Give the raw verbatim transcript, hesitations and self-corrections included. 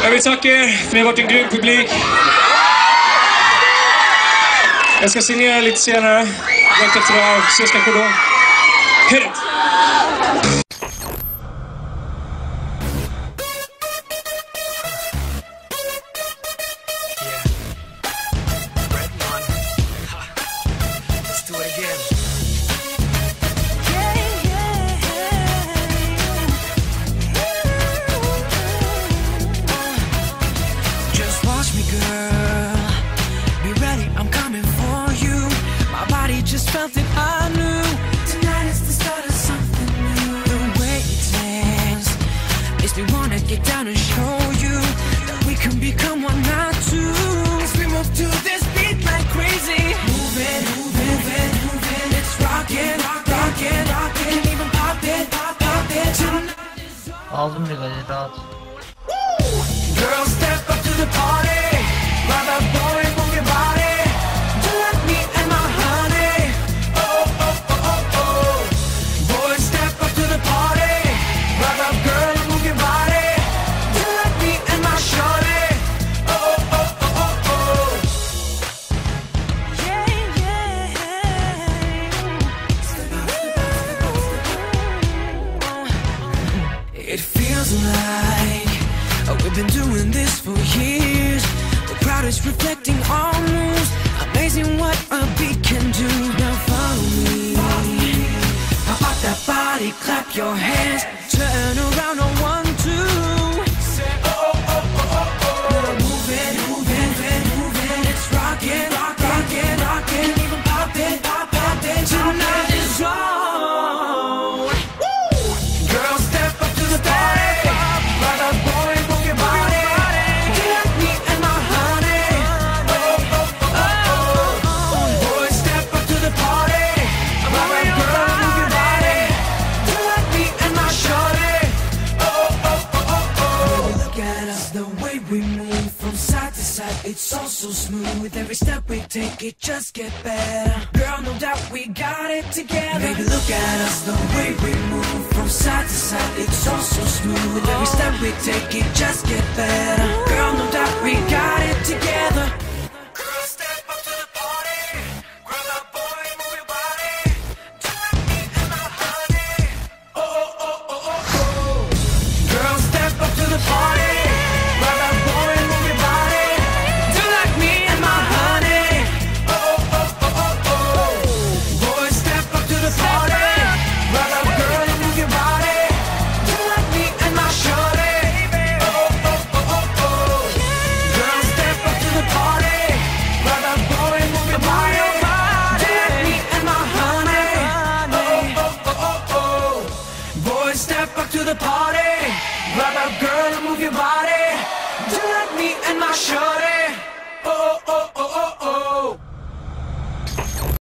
Jag vill tacka er för ni har varit en grym publik. Jag ska signera lite senare. Direkt efter det här, så jag ska gå då. Hit it! Felt it, I knew tonight is the start of something new. The way it dance makes me wanna get down and show you that we can become one, not two. As we move to this beat like crazy, moving, moving, moving, moving. It's rocking, rocking, rocking, even pop it, pop, pop it. Tonight is all. Aldım bir gayet rahat. Girls, step up to the party. Grab a boy, move your body. Do like me and my honey. It feels like we've been doing this for years. The crowd is reflecting our moves. Amazing what a beat can do. Now follow me. Pop out that body, clap your hands. Turn around on one, two. Say oh, oh, oh, oh, oh, oh. Now move it, move it, move it, move it. It's rockin', rockin', rockin', rockin'. Even pop it, pop, pop it. Tonight is all. We move from side to side, it's all so smooth. Every step we take, it just get better. Girl, no doubt we got it together. Baby, look at us, the way we move from side to side, it's all so smooth. Every step we take, it just get better. Girl, no doubt we got it together. Girl, step up to the party. Grab that boy, move your body. Do like me and my honey. Oh, oh, oh, oh, oh, oh. Girl, step up to the party. Step up to the party, grab a girl and move your body. Do like me and my shorty.